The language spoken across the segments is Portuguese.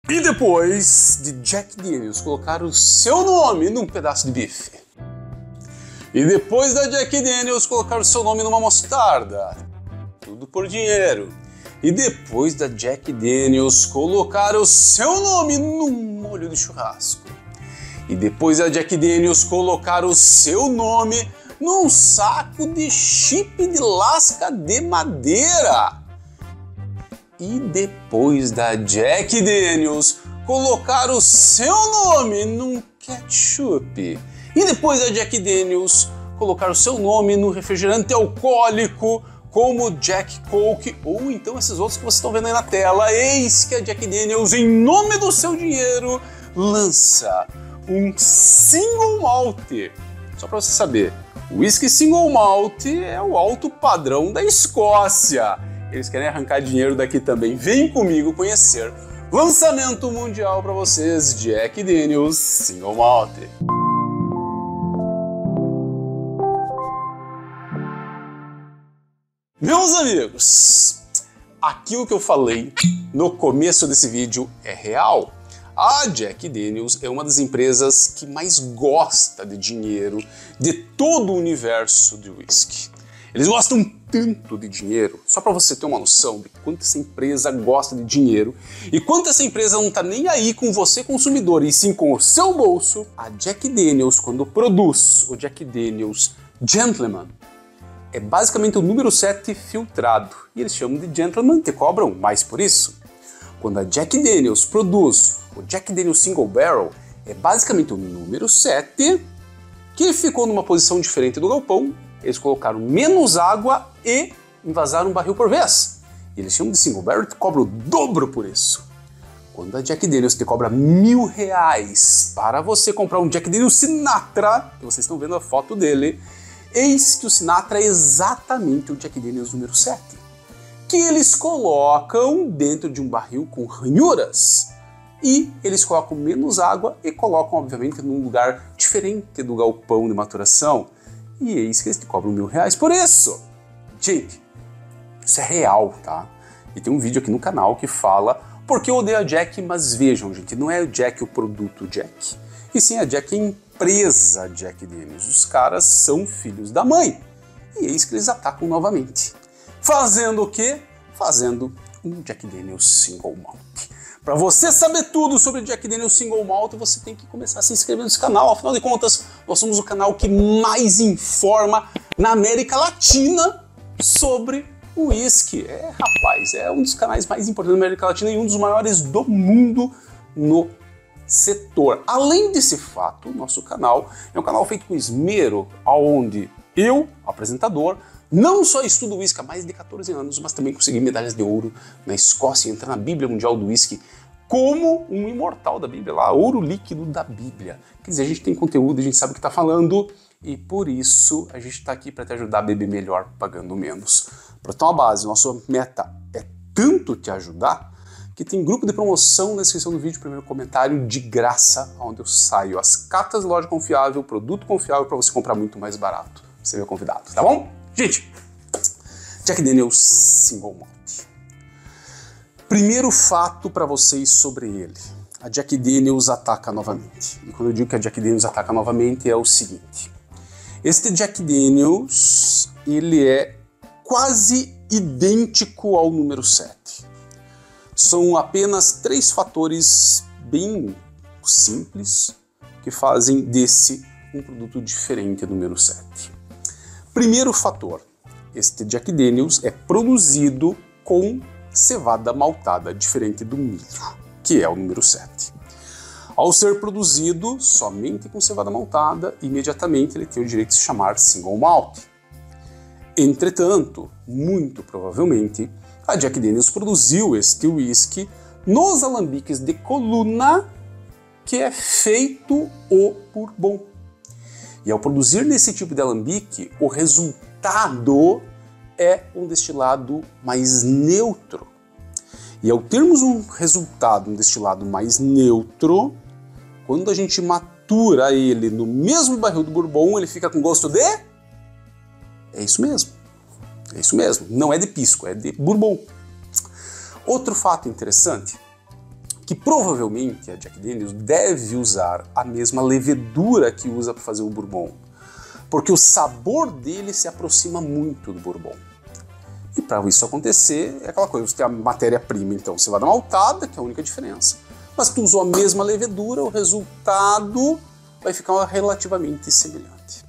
E depois de Jack Daniels colocar o seu nome num pedaço de bife. E depois da Jack Daniels colocar o seu nome numa mostarda. Tudo por dinheiro. E depois da Jack Daniels colocar o seu nome num molho de churrasco. E depois da Jack Daniels colocar o seu nome num saco de chip de lasca de madeira. E depois da Jack Daniels colocar o seu nome num ketchup. E depois da Jack Daniels colocar o seu nome num refrigerante alcoólico como Jack Coke ou então esses outros que vocês estão vendo aí na tela. Eis que a Jack Daniels, em nome do seu dinheiro, lança um Single Malt. Só para você saber, o whisky Single Malt é o alto padrão da Escócia. Eles querem arrancar dinheiro daqui também. Vem comigo conhecer. Lançamento mundial para vocês, Jack Daniels Single Malt. Meus amigos, aquilo que eu falei no começo desse vídeo é real. A Jack Daniels é uma das empresas que mais gosta de dinheiro de todo o universo de whisky. Eles gostam tanto de dinheiro, só para você ter uma noção de quanto essa empresa gosta de dinheiro e quanto essa empresa não tá nem aí com você consumidor e sim com o seu bolso. A Jack Daniels, quando produz o Jack Daniels Gentleman, é basicamente o número 7 filtrado e eles chamam de Gentleman e cobram mais por isso. Quando a Jack Daniels produz o Jack Daniels Single Barrel, é basicamente o número 7 que ficou numa posição diferente do galpão. Eles colocaram menos água e envasaram um barril por vez. E eles chamam de Single Barrel e te cobram o dobro por isso. Quando a Jack Daniels te cobra R$1.000 para você comprar um Jack Daniels Sinatra, que vocês estão vendo a foto dele, eis que o Sinatra é exatamente o Jack Daniels número 7, que eles colocam dentro de um barril com ranhuras. E eles colocam menos água e colocam, obviamente, num lugar diferente do galpão de maturação. E eis que eles te cobram R$1.000 por isso. Gente, isso é real, tá? E tem um vídeo aqui no canal que fala porque eu odeio a Jack, mas vejam, gente, não é o Jack o produto Jack. E sim a Jack é a empresa Jack Daniels. Os caras são filhos da mãe. E eis que eles atacam novamente. Fazendo o quê? Fazendo um Jack Daniels Single Malt. Para você saber tudo sobre Jack Daniels Single Malt, você tem que começar a se inscrever nesse canal. Afinal de contas, nós somos o canal que mais informa na América Latina sobre o whisky. Rapaz, é um dos canais mais importantes da América Latina e um dos maiores do mundo no setor. Além desse fato, nosso canal é um canal feito com esmero, onde eu, apresentador, não só estudo whisky há mais de 14 anos, mas também consegui medalhas de ouro na Escócia e entrar na Bíblia Mundial do Whisky como um imortal da Bíblia, lá, ouro líquido da Bíblia. Quer dizer, a gente tem conteúdo, a gente sabe o que está falando e por isso a gente está aqui para te ajudar a beber melhor, pagando menos. Para ter uma base, nossa meta é tanto te ajudar que tem grupo de promoção na descrição do vídeo, primeiro comentário de graça, onde eu saio as cartas de loja confiável, produto confiável para você comprar muito mais barato. Você é meu convidado, tá bom? Gente, Jack Daniels Single Malt. Primeiro fato para vocês sobre ele. A Jack Daniels ataca novamente. E quando eu digo que a Jack Daniels ataca novamente é o seguinte. Este Jack Daniels, ele é quase idêntico ao número 7. São apenas 3 fatores bem simples que fazem desse um produto diferente do número 7. Primeiro fator, este Jack Daniels é produzido com cevada maltada, diferente do milho, que é o número 7. Ao ser produzido somente com cevada maltada, imediatamente ele tem o direito de se chamar Single Malt. Entretanto, muito provavelmente, a Jack Daniels produziu este whisky nos alambiques de coluna, que é feito o bourbon. E ao produzir nesse tipo de alambique, o resultado é um destilado mais neutro. E ao termos um resultado, um destilado mais neutro, quando a gente matura ele no mesmo barril do bourbon, ele fica com gosto de... É isso mesmo. É isso mesmo. Não é de pisco, é de bourbon. Outro fato interessante, que provavelmente a Jack Daniel's deve usar a mesma levedura que usa para fazer o bourbon, porque o sabor dele se aproxima muito do bourbon. E para isso acontecer, é aquela coisa, você tem a matéria-prima, então você vai dar maltada, que é a única diferença. Mas se tu usou a mesma levedura, o resultado vai ficar relativamente semelhante.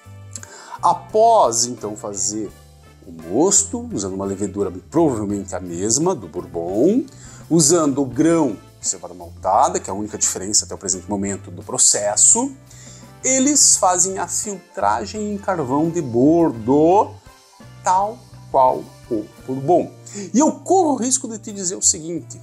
Após, então, fazer o mosto, usando uma levedura provavelmente a mesma do bourbon, usando o grão de cevada maltada, que é a única diferença até o presente momento do processo, eles fazem a filtragem em carvão de bordo, tal qual o bourbon. E eu corro o risco de te dizer o seguinte: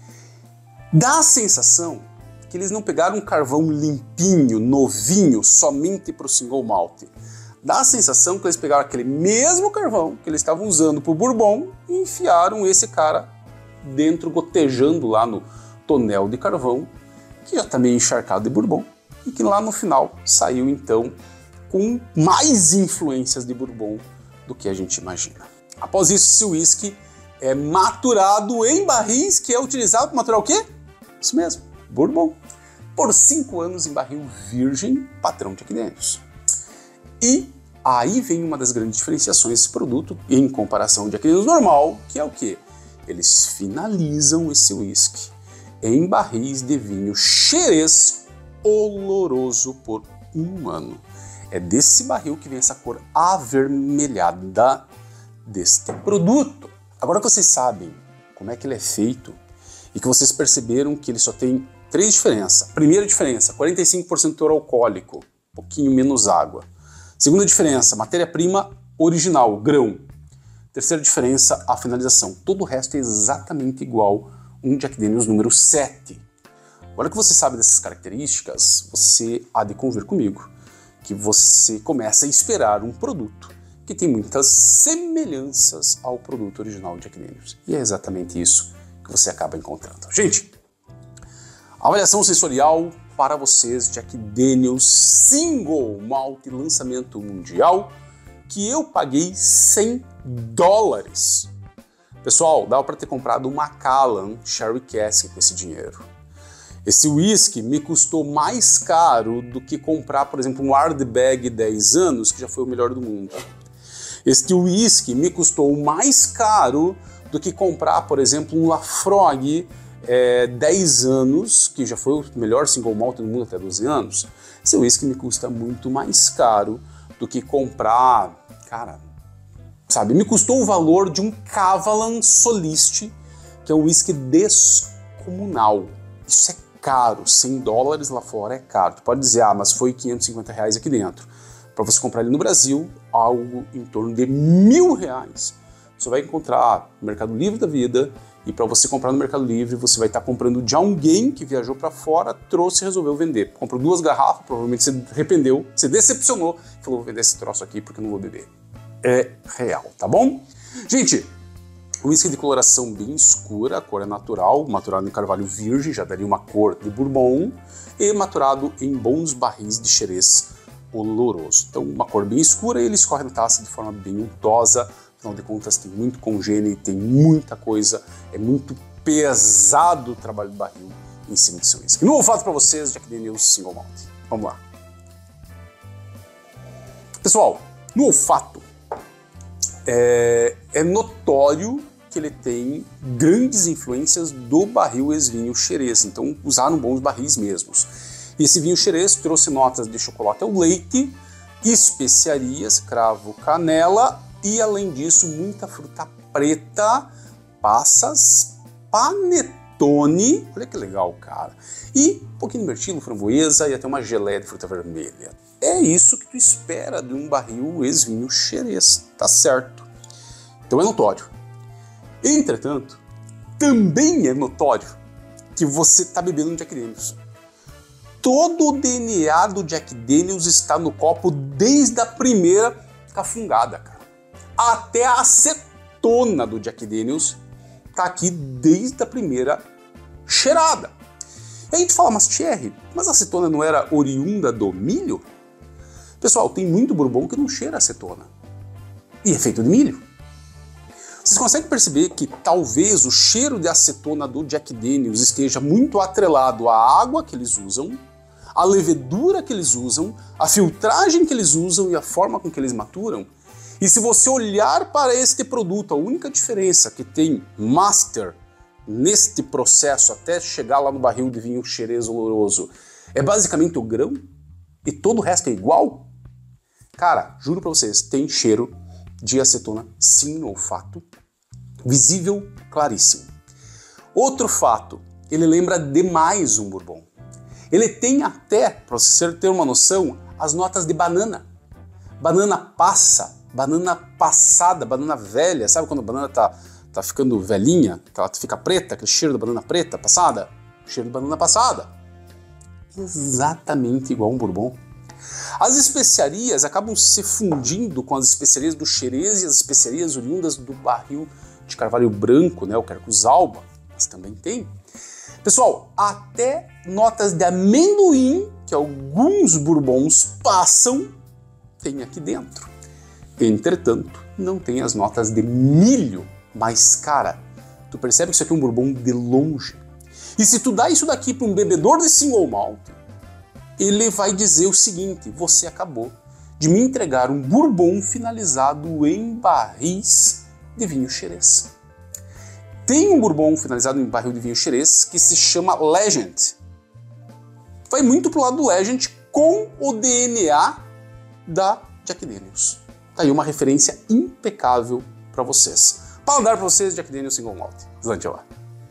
dá a sensação que eles não pegaram um carvão limpinho, novinho, somente para o single malt. Dá a sensação que eles pegaram aquele mesmo carvão que eles estavam usando para o bourbon e enfiaram esse cara dentro, gotejando lá no tonel de carvão, que já está meio encharcado de bourbon, e que lá no final saiu então com mais influências de bourbon do que a gente imagina. Após isso, esse whisky é maturado em barris, que é utilizado para maturar o quê? Isso mesmo, bourbon. Por 5 anos em barril virgem, padrão Jack Daniel's. E aí vem uma das grandes diferenciações desse produto em comparação ao Jack Daniel's normal, que é o quê? Eles finalizam esse whisky em barris de vinho xerez oloroso por 1 ano. É desse barril que vem essa cor avermelhada deste produto. Agora que vocês sabem como é que ele é feito e que vocês perceberam que ele só tem 3 diferenças. Primeira diferença, 45% teor alcoólico, um pouquinho menos água. Segunda diferença, matéria-prima original, grão. Terceira diferença, a finalização. Todo o resto é exatamente igual um Jack Daniel's número 7. Agora que você sabe dessas características, você há de convir comigo que você começa a esperar um produto que tem muitas semelhanças ao produto original Jack Daniel's. E é exatamente isso que você acaba encontrando. Gente, avaliação sensorial para vocês, Jack Daniel's Single Malt lançamento mundial, que eu paguei $100. Pessoal, dava para ter comprado uma Macallan Sherry Cask com esse dinheiro. Esse whisky me custou mais caro do que comprar, por exemplo, um Ardbeg 10 anos, que já foi o melhor do mundo. Este whisky me custou mais caro do que comprar, por exemplo, um Laphroaig 10 anos, que já foi o melhor single malt do mundo até 12 anos. Esse whisky me custa muito mais caro do que comprar, cara, sabe, me custou o valor de um Kavalan Soliste, que é um whisky descomunal. Isso é caro, $100 lá fora é caro. Tu pode dizer, mas foi R$550 aqui dentro. Para você comprar ele no Brasil, algo em torno de R$1.000. Você vai encontrar no Mercado Livre da vida, e para você comprar no Mercado Livre, você vai estar comprando de alguém que viajou para fora, trouxe e resolveu vender. Comprou 2 garrafas, provavelmente você arrependeu, você decepcionou, falou, vou vender esse troço aqui porque eu não vou beber. É real, tá bom? Gente, whisky de coloração bem escura, a cor é natural, maturado em carvalho virgem, já daria uma cor de bourbon, e maturado em bons barris de xerez oloroso. Então, uma cor bem escura e ele escorre na taça de forma bem untosa. Afinal de contas, tem muito congênio, tem muita coisa, é muito pesado o trabalho do barril em cima desse whisky. No olfato para vocês, Jack Daniel's Single Malt. Vamos lá. Pessoal, no olfato, é notório que ele tem grandes influências do barril ex-vinho xerez, então usaram bons barris mesmos. E esse vinho xerez trouxe notas de chocolate ao leite, especiarias, cravo, canela e, além disso, muita fruta preta, passas, panetone, olha que legal, cara, e um pouquinho de mirtilo, framboesa e até uma geleia de fruta vermelha. É isso que tu espera de um barril ex-vinho xerez, tá certo? Então é notório. Entretanto, também é notório que você está bebendo um Jack Daniel's. Todo o DNA do Jack Daniel's está no copo desde a primeira cafungada, cara. Até a acetona do Jack Daniel's está aqui desde a primeira cheirada. E aí tu fala, mas Thierry, mas a acetona não era oriunda do milho? Pessoal, tem muito bourbon que não cheira acetona. E é feito de milho. Vocês conseguem perceber que talvez o cheiro de acetona do Jack Daniels esteja muito atrelado à água que eles usam, à levedura que eles usam, à filtragem que eles usam e à forma com que eles maturam? E se você olhar para este produto, a única diferença que tem master neste processo até chegar lá no barril de vinho Xerez Oloroso é basicamente o grão e todo o resto é igual? Cara, juro pra vocês, tem cheiro de acetona sim no olfato, visível, claríssimo. Outro fato, ele lembra demais um bourbon. Ele tem até, para você ter uma noção, as notas de banana. Banana passa, banana passada, banana velha. Sabe quando a banana tá ficando velhinha, que ela fica preta, aquele cheiro da banana preta passada? Cheiro de banana passada. Exatamente igual um bourbon. As especiarias acabam se fundindo com as especiarias do Xerez e as especiarias oriundas do barril de carvalho branco, né, o Quercus Alba, mas também tem. Pessoal, até notas de amendoim, que alguns bourbons passam, tem aqui dentro. Entretanto, não tem as notas de milho, mas cara, tu percebe que isso aqui é um bourbon de longe. E se tu dá isso daqui para um bebedor de single malt, ele vai dizer o seguinte: você acabou de me entregar um bourbon finalizado em barris de vinho Xerez. Tem um bourbon finalizado em barril de vinho Xerez que se chama Legend. Vai muito pro lado do Legend com o DNA da Jack Daniels. Tá aí uma referência impecável para vocês. Paladar para vocês, Jack Daniels Single Malt. Slante lá.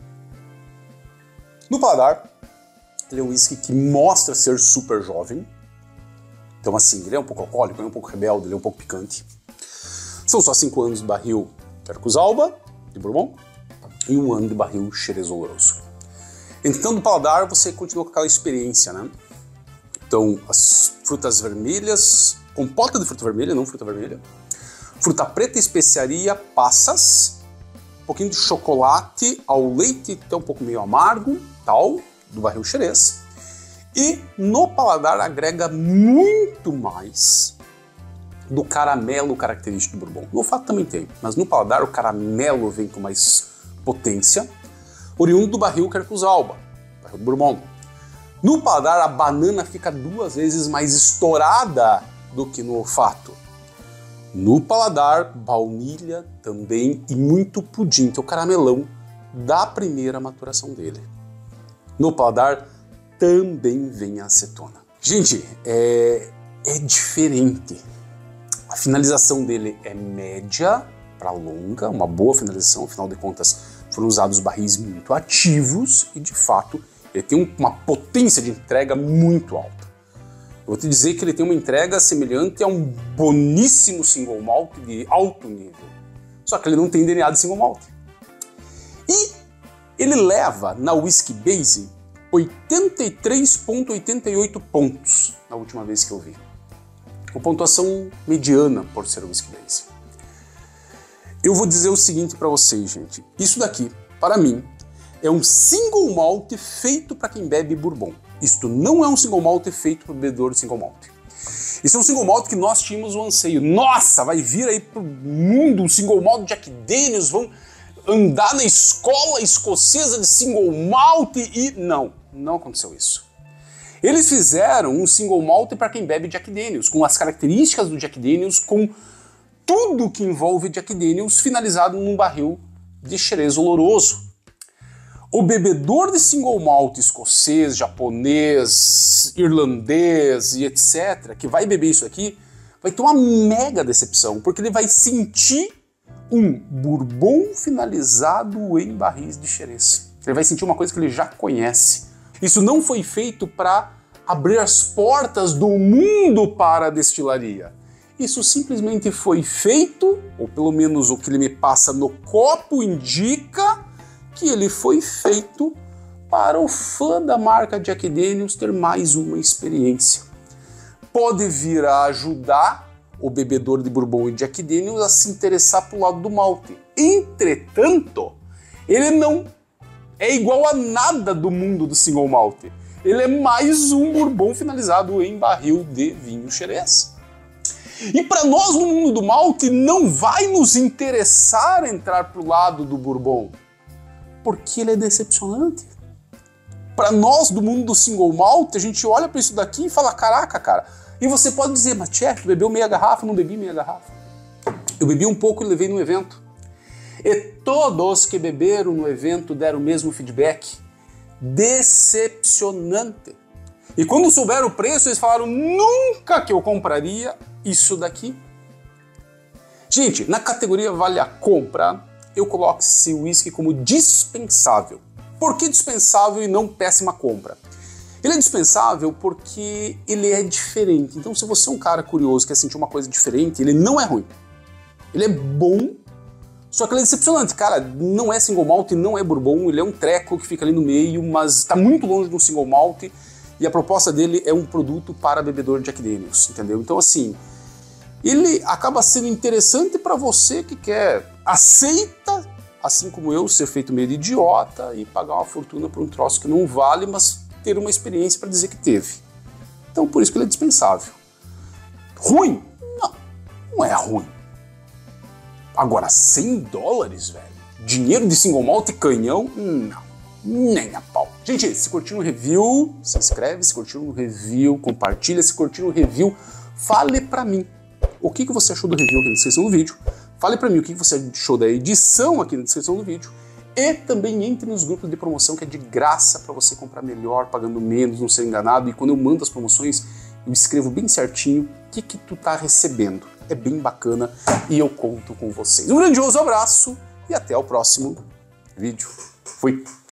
No paladar, ele é um whisky que mostra ser super jovem. Então assim, ele é um pouco alcoólico, ele é um pouco rebelde, ele é um pouco picante. São só 5 anos de barril Quercus Alba, de bourbon, e 1 ano de barril Xerez Oloroso. Então, no paladar, você continua com aquela experiência, né? Então, as frutas vermelhas, compota de fruta vermelha, não fruta vermelha, fruta preta e especiaria, passas, um pouquinho de chocolate ao leite, até um pouco meio amargo, tal, do barril Xerez. E no paladar agrega muito mais do caramelo característico do bourbon. No olfato também tem, mas no paladar o caramelo vem com mais potência, oriundo do barril Quercus Alba, barril bourbon. No paladar a banana fica 2 vezes mais estourada do que no olfato. No paladar, baunilha também e muito pudim, que é o caramelão da primeira maturação dele. No paladar também vem a acetona. Gente, é diferente. A finalização dele é média para longa, uma boa finalização, afinal de contas foram usados barris muito ativos e de fato ele tem uma potência de entrega muito alta. Eu vou te dizer que ele tem uma entrega semelhante a um boníssimo single malt de alto nível, só que ele não tem DNA de single malt. E ele leva na Whisky Base 83,88 pontos na última vez que eu vi. Uma pontuação mediana por ser o Whisky Base. Eu vou dizer o seguinte para vocês, gente. Isso daqui, para mim, é um single malt feito para quem bebe bourbon. Isto não é um single malt feito para o bebedor de single malt. Isso é um single malt que nós tínhamos o anseio. Nossa, vai vir aí pro mundo um single malt de Jack Daniels, vão andar na escola escocesa de single malt e... Não aconteceu isso. Eles fizeram um single malt para quem bebe Jack Daniels, com as características do Jack Daniels, com tudo que envolve Jack Daniels finalizado num barril de Xerez Oloroso. O bebedor de single malt escocês, japonês, irlandês e etc., que vai beber isso aqui, vai ter uma mega decepção, porque ele vai sentir um bourbon finalizado em barris de Xerez. Ele vai sentir uma coisa que ele já conhece. Isso não foi feito para abrir as portas do mundo para a destilaria. Isso simplesmente foi feito, ou pelo menos o que ele me passa no copo indica, que ele foi feito para o fã da marca Jack Daniels ter mais uma experiência. Pode vir a ajudar o bebedor de bourbon e Jack Daniels a se interessar pelo lado do malte. Entretanto, ele não é igual a nada do mundo do single malt. Ele é mais um bourbon finalizado em barril de vinho Xerez. E para nós no mundo do malte não vai nos interessar entrar pro lado do bourbon, porque ele é decepcionante. Para nós do mundo do single malt, a gente olha para isso daqui e fala, caraca, cara. E você pode dizer, mas chefe, tu bebeu meia garrafa? Não bebi meia garrafa. Eu bebi um pouco e levei no evento. E todos que beberam no evento deram o mesmo feedback. Decepcionante. E quando souberam o preço, eles falaram, nunca que eu compraria isso daqui. Gente, na categoria vale a compra, eu coloco esse whisky como dispensável. Por que dispensável e não péssima compra? Ele é dispensável porque ele é diferente. Então, se você é um cara curioso, quer sentir uma coisa diferente, ele não é ruim. Ele é bom, só que ele é decepcionante. Cara, não é single malt, não é bourbon, ele é um treco que fica ali no meio, mas está muito longe de um single malt e a proposta dele é um produto para bebedor de Jack Daniels, entendeu? Então, assim, ele acaba sendo interessante para você que aceita, assim como eu, ser feito meio de idiota e pagar uma fortuna por um troço que não vale, mas ter uma experiência para dizer que teve. Então, por isso que ele é dispensável. Ruim? Não, não é ruim. Agora, $100, velho? Dinheiro de single malt e canhão? Não, nem a pau. Gente, se curtiu o review, se inscreve, se curtiu o review, compartilha, se curtiu o review, fale pra mim o que você achou do review aqui na descrição do vídeo. Fale pra mim o que você achou da edição aqui na descrição do vídeo. E também entre nos grupos de promoção que é de graça para você comprar melhor, pagando menos, não ser enganado. E quando eu mando as promoções, eu escrevo bem certinho o que tu tá recebendo. É bem bacana e eu conto com vocês. Um grandioso abraço e até o próximo vídeo. Fui!